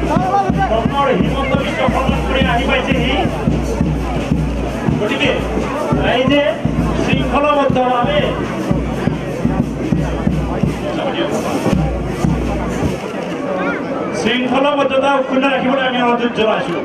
doctor Himanta Biswa শৰ্মাক কৰি আহি পাইছেহি গতিকে ৰাইজে শৃংখলাবদ্ধভাৱে শৃংখলাবদ্ধতা অক্ষুণ্ণ ৰাখিবলৈ আমি অনুৰোধ জনাইছোঁ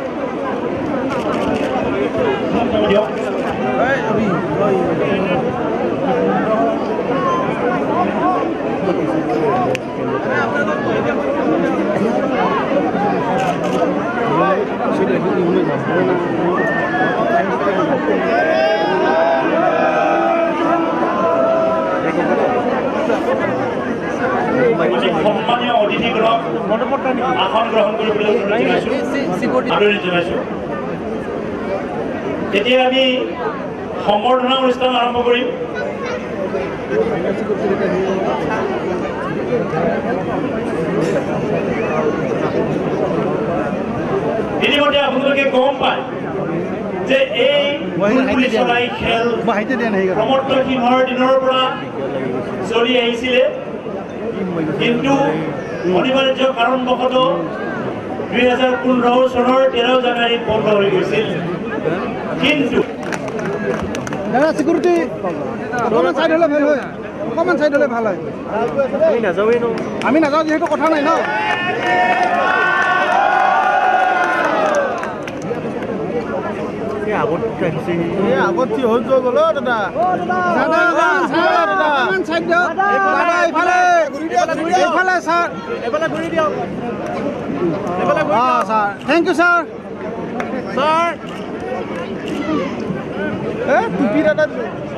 সম্মানীয় অতিথিগণক আসন গ্ৰহণ কৰিবলৈ আদৰণি জনাইছোঁ এতিয়া আমি সম্বৰ্ধনা অনুষ্ঠান আৰম্ভ কৰিম ইতিমধ্যে আপোনালোকে গম পায় যে এই বুলবুলি চৰাই খেল সমৰ্থ সিংহৰ দিনৰ পৰা চলি আহিছিলে কিন্তু অনিবাৰ্য কাৰণবশতঃ 2015 চনৰ 13 জানুৱাৰীত বন্ধ হৈ গৈছিল কিন্তু সিকিউৰিটি অকণমান চাইড হ'লে ভাল হয় আমি নাযাওঁ যিহেতু কথা নাই ন আগত কি হৈ যোৱা গ'ল দাদা ছাৰ এইফালে ঘূৰি দিয়ক sir thank you sir sir টুপি দাদা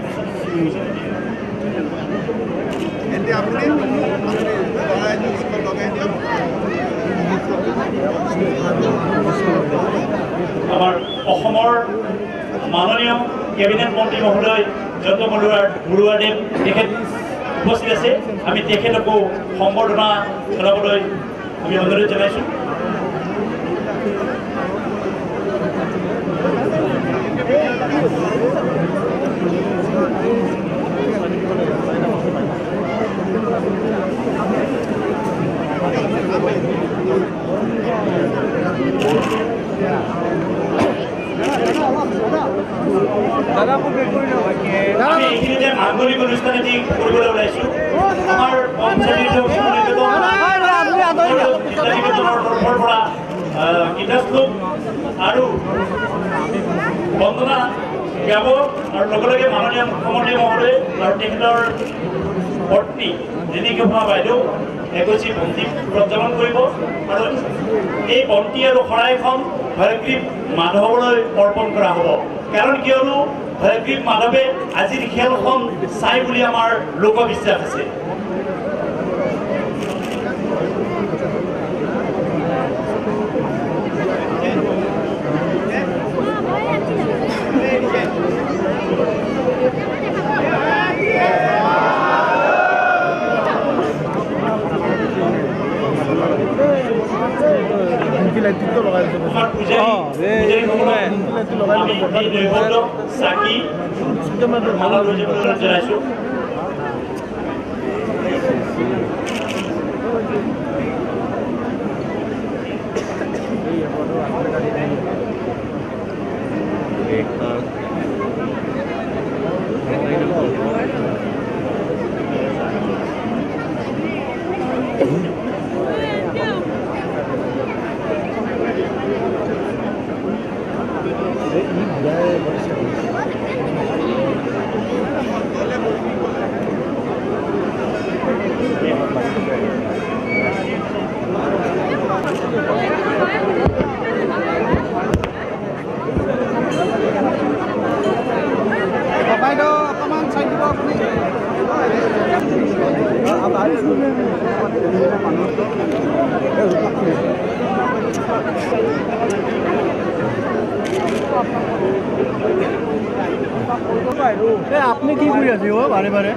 আমাৰ অসমৰ মাননীয় কেবিনেট মন্ত্ৰী মহোদয় যত বৰুৱাদেৱ তেখেত উপস্থিত আছে আমি তেখেতকো সম্বৰ্ধনা জনাবলৈ আমি অনুৰোধ জনাইছোঁ আমি এইখিনিতে মাংগলিক অনুষ্ঠান এটি কৰিবলৈ ওলাইছোঁ আমাৰ তৰফৰ পৰা গীতাশ্লোক আৰু বন্দনা গাব আৰু লগে লগে মাননীয় মুখ্যমন্ত্ৰী মহোদয় আৰু তেখেতৰ পত্নী জিনিকোভা বাইদেউ এগছি বন্তি প্ৰজ্বলন কৰিব আৰু এই বন্তি আৰু শৰাইখন হয়গ্ৰীৱ মাধৱলৈ অৰ্পণ কৰা হ'ব কাৰণ কিয়নো হয়গ্ৰীৱ মাধৱে আজিৰ খেলখন চাই বুলি আমাৰ লোকবিশ্বাস আছে চাকি জনাইছোঁ আপনি কি কৰি আছে ও বাৰে বাৰে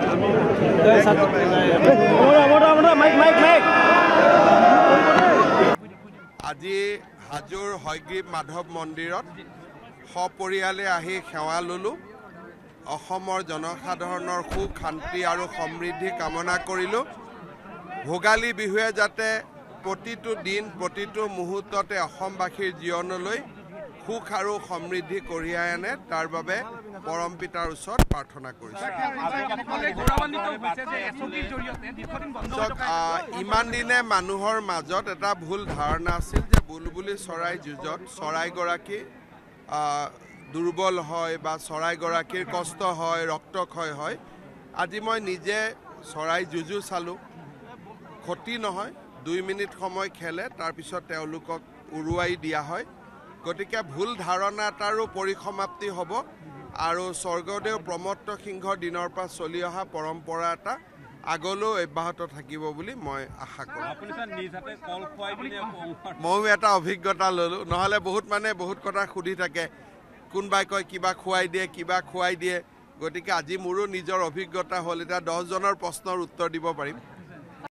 আজি হাজোৰ হয়গ্ৰীৱ মাধৱ মন্দিৰত সপৰিয়ালে আহি সেৱা ললোঁ অসমৰ জনসাধাৰণৰ সুখ শান্তি আৰু সমৃদ্ধি কামনা কৰিলোঁ ভোগালী বিহুৱে যাতে প্ৰতিটো দিন প্ৰতিটো মুহূৰ্ততে অসমবাসীৰ জীৱনলৈ সুখ আৰু সমৃদ্ধি কঢ়িয়াই আনে তাৰ বাবে পৰম পিতাৰ ওচৰত প্ৰাৰ্থনা কৰিছোঁ ইমান দিনে মানুহৰ মাজত এটা ভুল ধাৰণা আছিল যে বুলবুলি চৰাই যুঁজত চৰাইগৰাকী দুৰ্বল হয় বা চৰাইগৰাকীৰ কষ্ট হয় ৰক্তক্ষয় হয় আজি মই নিজে চৰাই যুঁজো চালোঁ ক্ষতি নহয় 2 মিনিট সময় খেলে তাৰপিছত তেওঁলোকক উৰুৱাই দিয়া হয় গতিকে ভুল ধাৰণা এটাৰো পৰিসমাপ্তি হ'ব আৰু স্বৰ্গদেউ প্ৰমত্ত সিংহৰ দিনৰ পৰা চলি অহা পৰম্পৰা এটা আগলৈও অব্যাহত থাকিব বুলি মই আশা কৰোঁ ময়ো এটা অভিজ্ঞতা ল'লোঁ নহ'লে বহুত কথা সুধি থাকে কোনোবাই কয় কিবা খুৱাই দিয়ে গতিকে আজি মোৰো নিজৰ অভিজ্ঞতা হ'ল এতিয়া 10জনৰ প্ৰশ্নৰ উত্তৰ দিব পাৰিম